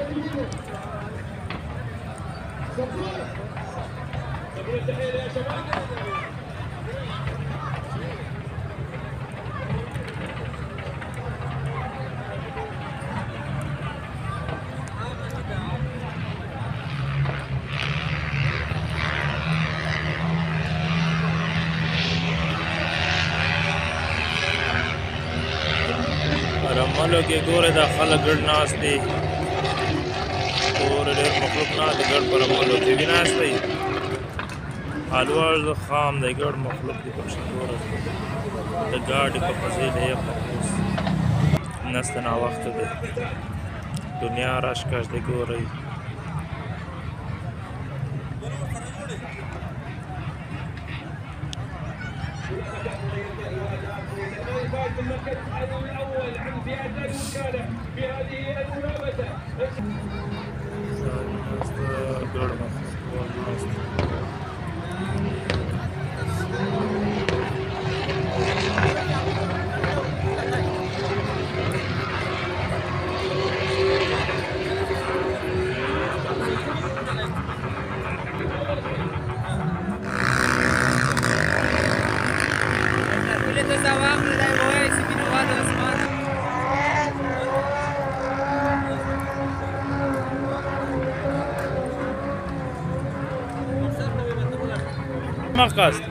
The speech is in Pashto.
رملو کې ګوره دا خلک ګډ ناست دي ګوره ډېر مخلوق ناست دی ګډ په رملو کې وي ناست دی الوړ خام دی ګډ مخلوق دی پکښې ګوره د ګاډي په پسې دی پکوس نسته ناوخته دی دنیا راشکاش دی ګورئ المركز الاول عن فئات الوكاله في هذه المنافسه. ما قصد